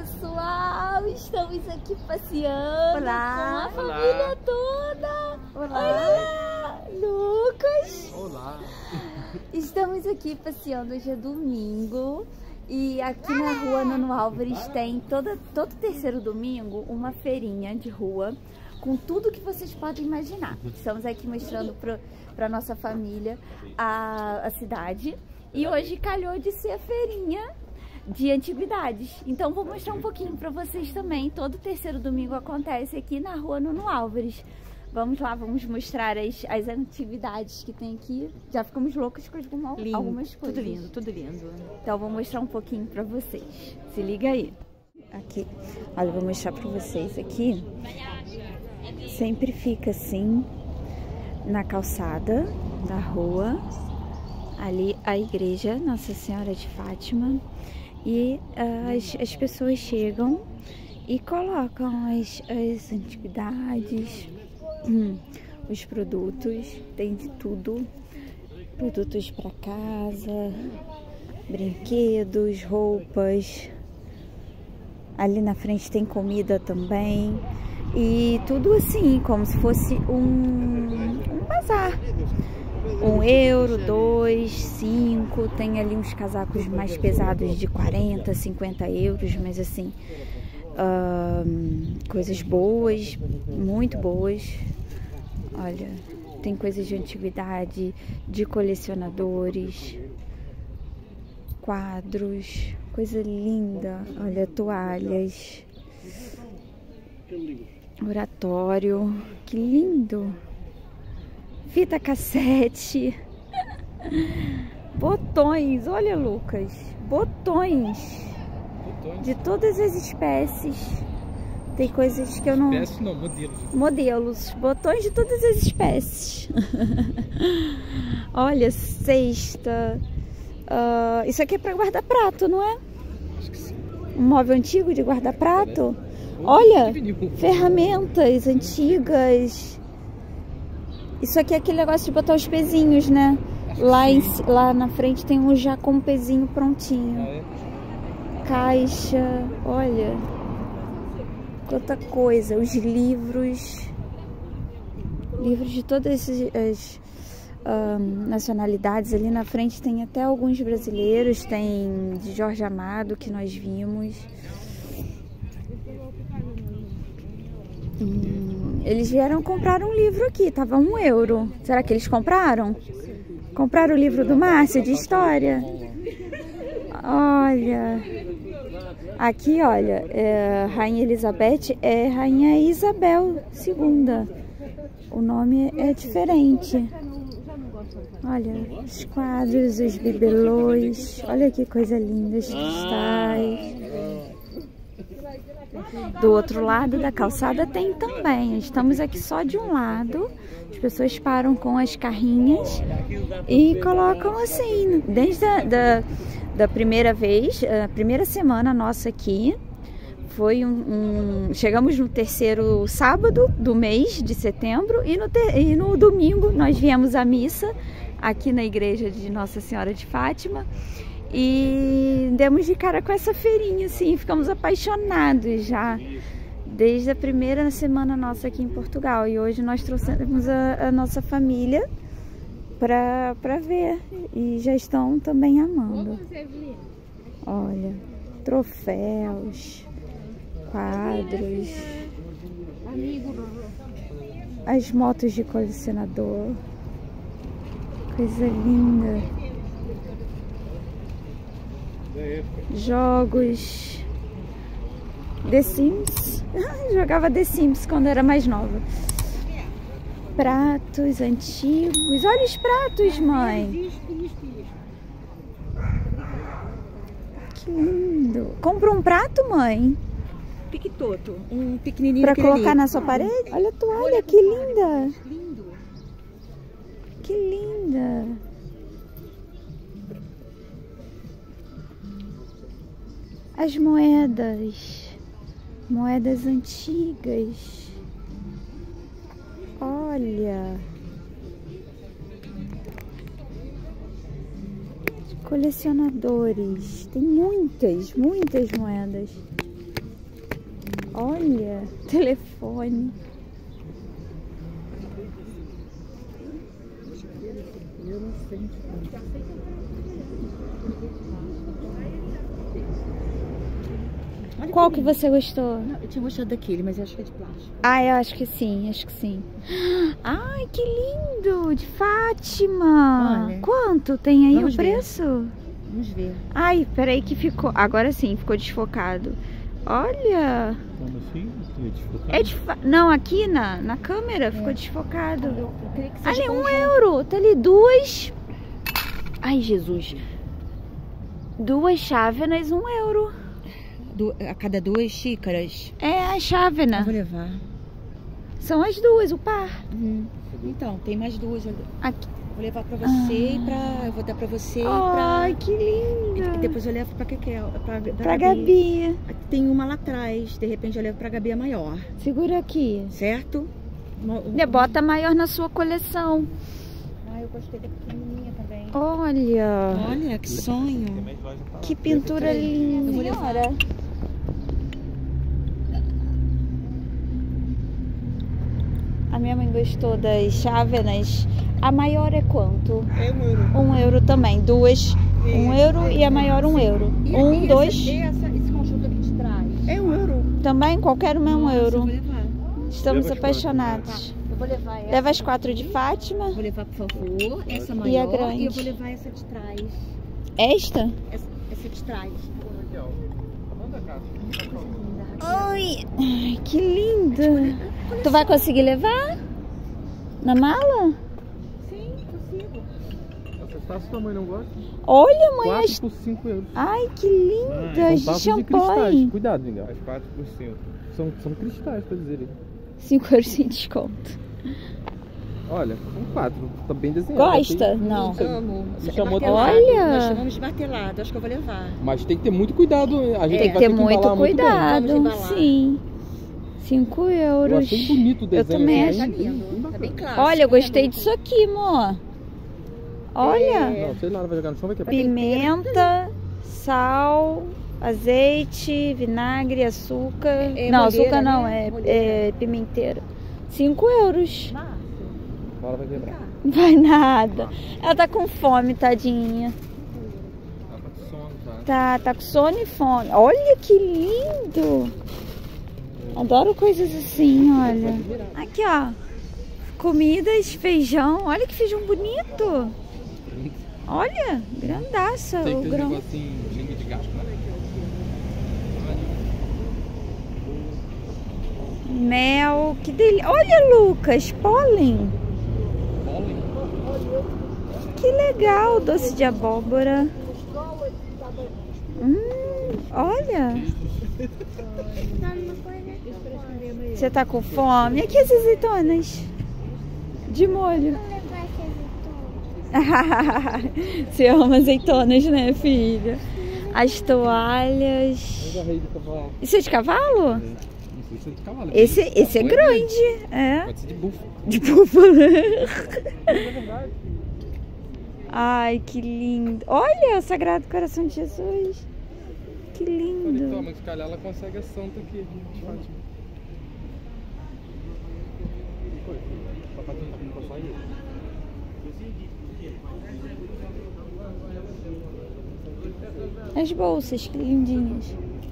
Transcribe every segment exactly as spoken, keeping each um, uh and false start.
pessoal! Estamos aqui passeando. Olá. Com a Olá. família toda. Olá. Olá, Lucas. Olá. Estamos aqui passeando, hoje é domingo. E aqui na rua Nuno Álvares tem toda, todo terceiro domingo uma feirinha de rua com tudo que vocês podem imaginar. Estamos aqui mostrando para nossa família a, a cidade. E hoje calhou de ser a feirinha de antiguidades. Então vou mostrar um pouquinho para vocês também. Todo terceiro domingo acontece aqui na rua Nuno Álvares. Vamos lá, vamos mostrar as, as antiguidades que tem aqui. Já ficamos loucos com alguma, Lindo, algumas coisas. Tudo lindo, tudo lindo. Então vou mostrar um pouquinho para vocês. Se liga aí. Aqui, olha, eu vou mostrar para vocês aqui. Sempre fica assim, na calçada da rua. Ali a igreja Nossa Senhora de Fátima. E as, as pessoas chegam e colocam as, as antiguidades, hum, os produtos, tem de tudo, produtos para casa, brinquedos, roupas. Ali na frente tem comida também e tudo assim, como se fosse um, um bazar. Um euro, dois, cinco, tem ali uns casacos mais pesados de quarenta, cinquenta euros, mas assim, uh, coisas boas, muito boas. Olha, tem coisas de antiguidade, de colecionadores, quadros, coisa linda. Olha, toalhas, oratório, que lindo. Fita cassete, botões, olha Lucas, botões, botões de todas as espécies. Tem coisas que eu não... Espécies não, modelos. Modelos, botões de todas as espécies. Olha, cesta. Uh, isso aqui é para guardar prato, não é? Acho que sim. Um móvel antigo de guardar prato. Olha, ferramentas antigas. Isso aqui é aquele negócio de botar os pezinhos, né? Lá, em, lá na frente tem um já com um pezinho prontinho. Ah, é? Caixa, olha. Quanta coisa. Os livros. Livros de todas as, as um, nacionalidades. Ali na frente tem até alguns brasileiros. Tem de Jorge Amado, que nós vimos. Hum. Eles vieram comprar um livro aqui, tava um euro. Será que eles compraram? Compraram o livro do Márcio de história? Olha. Aqui, olha, é, Rainha Elizabeth é Rainha Isabel segunda. O nome é diferente. Olha, os quadros, os bibelôs. Olha que coisa linda, os cristais. Do outro lado da calçada tem também. Estamos aqui só de um lado. As pessoas param com as carrinhas e colocam assim. Desde a da, da primeira vez, a primeira semana nossa aqui, foi um, um... Chegamos no terceiro sábado do mês de setembro e no, ter, e no domingo nós viemos à missa aqui na igreja de Nossa Senhora de Fátima. E demos de cara com essa feirinha, assim, ficamos apaixonados já desde a primeira semana nossa aqui em Portugal. E hoje nós trouxemos a, a nossa família para para ver e já estão também amando. Olha, troféus, quadros, as motos de colecionador, coisa linda. Jogos, The Sims, jogava The Sims quando era mais nova. Pratos antigos, olha os pratos, mãe. Que lindo. Compra um prato, mãe? Piquetoto, um pequenininho pra colocar na sua parede? Olha a toalha, que linda. Que linda. As moedas, moedas antigas, olha, colecionadores, tem muitas, muitas moedas. Olha, telefone. Qual que você gostou? Não, eu tinha gostado daquele, mas eu acho que é de plástico. Ah, eu acho que sim, acho que sim. Ai, que lindo! De Fátima! Olha. Quanto tem aí Vamos o ver. preço? Vamos ver. Ai, peraí que ficou... Agora sim, ficou desfocado. Olha! Como assim? Desfocado? É de fa... Não, aqui na, na câmera ficou desfocado. Eu, eu creio que seja Ali, um conjunto. euro. Tá ali duas... Ai, Jesus. Duas chávenas, um euro. Du- a cada duas xícaras. É a Eu chávena. vou levar. São as duas, o par. Uhum. Então, tem mais duas ali. Aqui. Vou levar pra você e pra... Eu vou dar pra você e pra... Ai, que E linda. depois eu levo pra Kekel. Pra, pra, Pra Gabi. Tem uma lá atrás. De repente eu levo pra Gabi a maior. Segura aqui. Certo? Uma- Ne, Bota maior na sua coleção. Ah, eu gostei da pequenininha também. Olha. Olha, que sonho. Que pintura linda. Eu vou levar. Senhora. A minha mãe gostou das chávenas. A maior é quanto? É um euro. Um euro também. Duas, um euro e a maior um euro. E, Um, e dois. Esse, essa, esse conjunto aqui de trás. É um euro. Também qualquer uma é um Nossa, eu euro. vou levar. Estamos Leva as apaixonados. Eu vou levar essa. Leva as quatro de Fátima. Vou levar, por favor, essa E a maior. grande? E eu vou levar essa de trás. Esta? Essa, essa de trás. Ai, ai, que linda. Tu vai conseguir levar? Na mala? Sim, consigo. Essa taça sua mãe não gosta? Olha, mãe. quatro As... por cinco euros. Ai, que lindas. São De taças de cristais. champanhe. Cuidado, Miguel. As quatro por cinco. São, são cristais, pra dizer. cinco euros sem desconto. Olha, são quatro. Tá bem desenhado. Gosta? Tem- Não. sei. Amo. Me chamou Martelado. Olha. Nós chamamos de martelado. Acho que eu vou levar. Mas tem que ter muito cuidado. A gente Tem que vai ter que muito embalar muito bem. cuidado. Vamos embalar. Sim. cinco euros. Eu achei bonito o desenho. também assim, acho. bem- bem- bem Tá bacana. bem claro. Olha, eu gostei disso aqui, amor. Olha. Não, sei lá, não vai jogar no chão, vai quebrar. Pimenta, sal, azeite, vinagre, açúcar. É não, molheira, açúcar não, né? é, Molheira. é pimenteira. cinco euros. Márcio, Agora vai quebrar. Não vai nada. Ela tá com fome, tadinha. Tá com sono, tá? Tá, tá com sono e fome. Olha que lindo. Adoro coisas assim, olha. Aqui, ó. Comidas, feijão. Olha que feijão bonito. Olha, grandaça Tem o que ter um grão. negocinho de língua de gato, né? Mel, que delícia. Olha, Lucas, pólen. Pólen. Que legal, doce de abóbora. Hum, olha. Você tá com fome? Aqui as azeitonas. De molho. Você ama azeitonas, né, filha? As toalhas. Eu agarrei de cavalo. Isso é de cavalo? Não sei se é de cavalo. Esse, esse é Pode grande. ser. É. Pode ser de búfalo. De búfalo. É verdade. Ai, que lindo. Olha o Sagrado Coração de Jesus. Que Falei, lindo. toma, se calhar ela consegue a santa aqui de Fátima. Foi, o papatinho não passou aí. As bolsas, que lindinhas.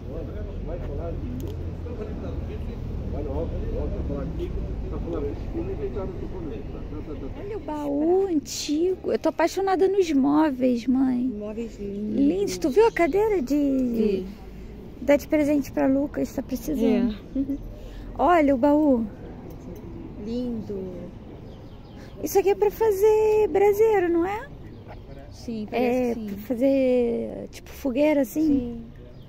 Olha o baú antigo. Eu tô apaixonada nos móveis, mãe. móveis lindos. Lindos. Tu viu a cadeira de... Dar de presente pra Lucas, tá precisando. É. Olha o baú. Lindo. Isso aqui é pra fazer braseiro, não é? Sim, parece É, que sim. pra fazer tipo fogueira assim? Sim.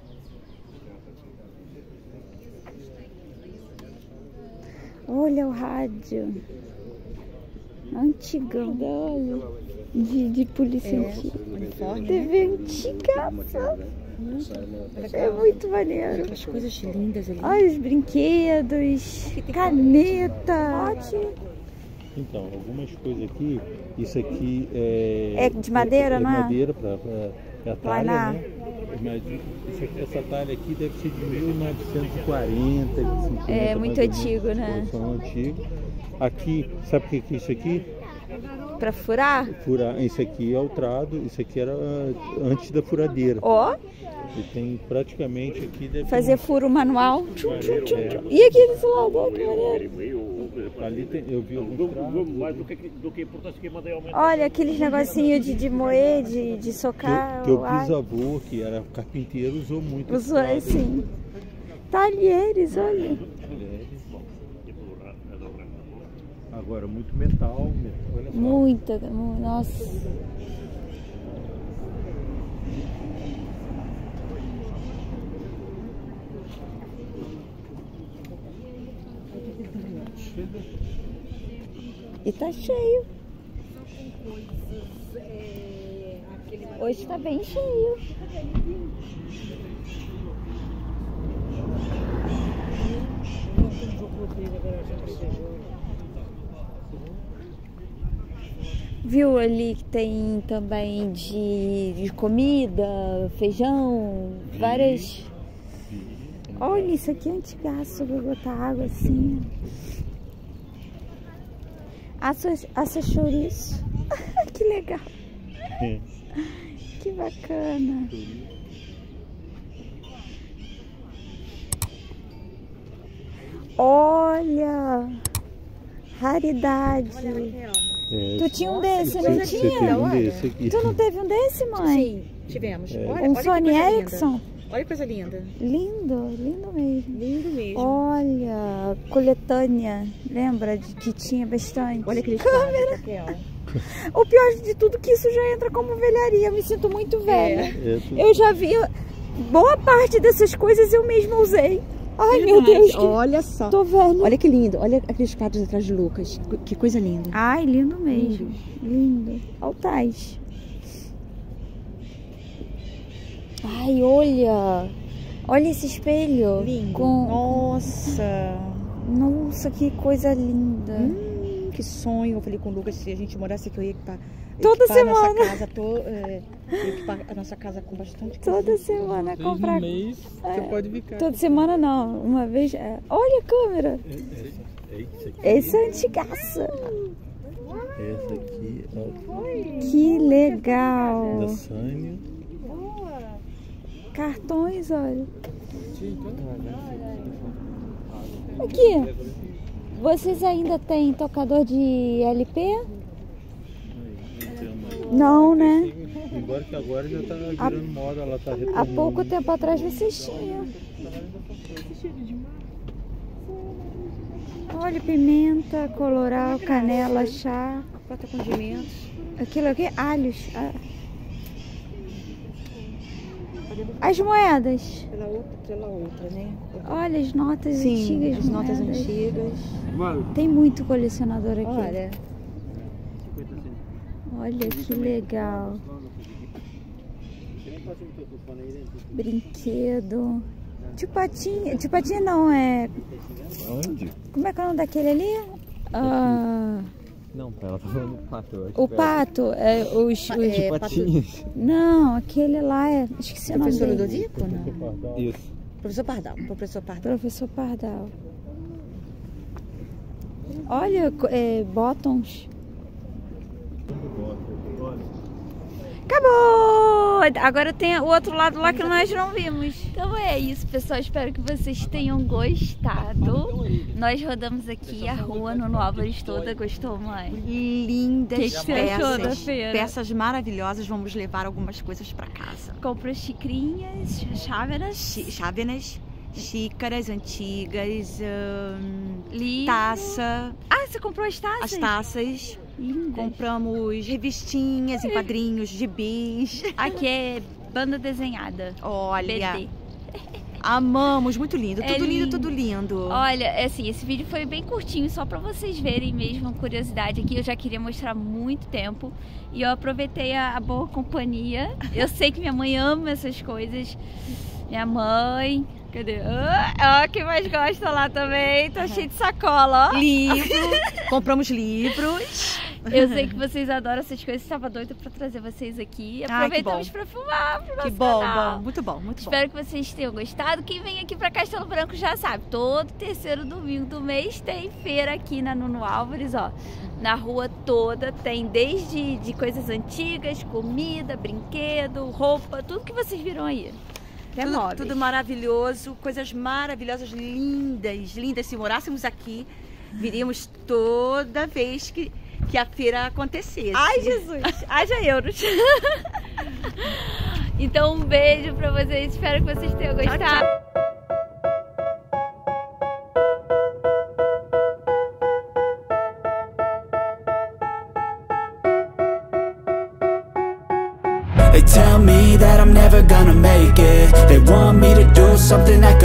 Olha o rádio. Antigão, olha. De, de polícia É, antiga. uniforme, né? T V antigaça. É muito maneiro. As coisas lindas ali. Olha os brinquedos, caneta. Ótimo. Então, algumas coisas aqui, isso aqui é... É de madeira, é, não é? madeira para é a talha, Planar. né? Mas isso aqui, essa talha aqui deve ser de mil novecentos e quarenta, cinquenta. É muito antigo, né? São antigo. Aqui, sabe o que é isso aqui? Pra furar? Furar. Isso aqui é o trado, isso aqui era antes da furadeira. Ó. E tem praticamente aqui... Deve Fazer ter... furo manual. Tchum, tchum, tchum, tchum. E aqui desse lado, ó, que maneiro. Ali tem, eu vi alguns trados. Olha, aqueles negocinhos de, de moer, de, de socar. Teu, teu ai. bisavô, que era carpinteiro, usou muito. Usou, assim. Talheres, olha. Talheres. Agora, muito metal. Olha só. Muita, mu- nossa. E tá cheio. Hoje tá bem cheio. Viu ali que tem também de, de comida, feijão, várias. Olha, isso aqui é antigaço, vou botar água assim. Assa, assa chouriço. Que legal. É. Que bacana. Olha, raridade. É, Tu tinha um desse, você, não você tinha? teve um desse aqui. Tu não teve um desse, mãe? Sim, tivemos. É. Olha, Um olha que Sony coisa Ericsson? linda. Olha que coisa linda. Lindo, lindo mesmo. Lindo mesmo. Olha, coletânea. Lembra de que tinha bastante? Olha aquele câmera. Raquel. O pior de tudo que isso já entra como velharia. Eu me sinto muito velha. É, tu- Eu já vi boa parte dessas coisas eu mesma usei. Ai, meu Verdade. Deus, que... Olha só. tô velha. Olha que lindo. Olha aqueles quadros atrás de Lucas. Que coisa linda. Ai, lindo mesmo. Lindo. Altais. Ai, olha. Olha esse espelho. Lindo. Com... Nossa. Nossa, que coisa linda. Hum, que sonho. Eu falei com o Lucas, se a gente morasse aqui, eu ia equipar, Toda equipar a semana. nossa casa. To, é, equipar a nossa casa com bastante coisa. Toda semana Três comprar. no mês, você É. pode ficar. Toda semana não. Uma vez. é. Olha a câmera. É, é, é isso aqui. Esse é antigaça. Essa aqui é Que legal. da Sânio. Cartões, olha. Aqui. Vocês ainda têm tocador de L P? Não, né? Embora que agora já tá virando moda, ela tá Há retornando. pouco tempo atrás vocês tinham. Olha, pimenta, colorau, canela, chá. Bota condimentos. Aquilo aqui, alhos. Ah. As moedas. Pela outra, pela outra, né? Olha as notas Sim, antigas. as notas moedas. antigas. Tem muito colecionador aqui. Olha. Olha que legal. Brinquedo. Tio Patinha. Tio Patinha não, é... Onde? Como é que é o nome daquele ali? Ah, Não, ela tá falando do pato. eu acho o que pato. É, os, os... É, Patinhos. Não, aquele lá é... Esqueci o nome Professor dele. Ludovico, não? Isso. Professor Pardal. Professor Pardal. Professor Pardal. Olha, co- é, bottoms. Acabou! Agora tem o outro lado lá que nós não vimos. Então é isso, pessoal. Espero que vocês tenham gostado. Nós rodamos aqui a rua no Álvares toda. Gostou, mãe? Lindas Que que você achou da peças. feira? Peças maravilhosas. Vamos levar algumas coisas para casa. Comprou xicrinhas, chávenas, Chi- Chávenas, xícaras antigas, hum, livro. taça, Ah, você comprou as taças? as taças. Lindas. Compramos revistinhas em quadrinhos, gibis. Aqui é banda desenhada. Olha, B D. amamos, muito lindo. É Tudo lindo, lindo. tudo lindo. Olha, é assim, esse vídeo foi bem curtinho, só pra vocês verem mesmo, curiosidade aqui. Eu já queria mostrar há muito tempo e eu aproveitei a, a boa companhia. Eu sei que minha mãe ama essas coisas. Minha mãe, cadê? Ah, ó, quem mais gosta lá também. Tô cheio de sacola, ó. Livro, compramos livros. Eu sei que vocês adoram essas coisas, estava doida pra trazer vocês aqui. Aproveitamos pra filmar pro nosso Que bom, canal. bom, muito bom, muito Espero bom. que vocês tenham gostado. Quem vem aqui pra Castelo Branco já sabe, todo terceiro domingo do mês tem feira aqui na Nuno Álvares, ó. Na rua toda tem desde de coisas antigas, comida, brinquedo, roupa, tudo que vocês viram aí. Até Tudo, móveis. tudo maravilhoso, coisas maravilhosas, lindas, lindas. Se morássemos aqui, viríamos toda vez que, que a feira acontecesse. Ai, Jesus! Haja euros! Então, um beijo pra vocês. Espero que vocês tenham gostado. Tchau, tchau. They tell me that I'm never gonna make it. They want me to do something that could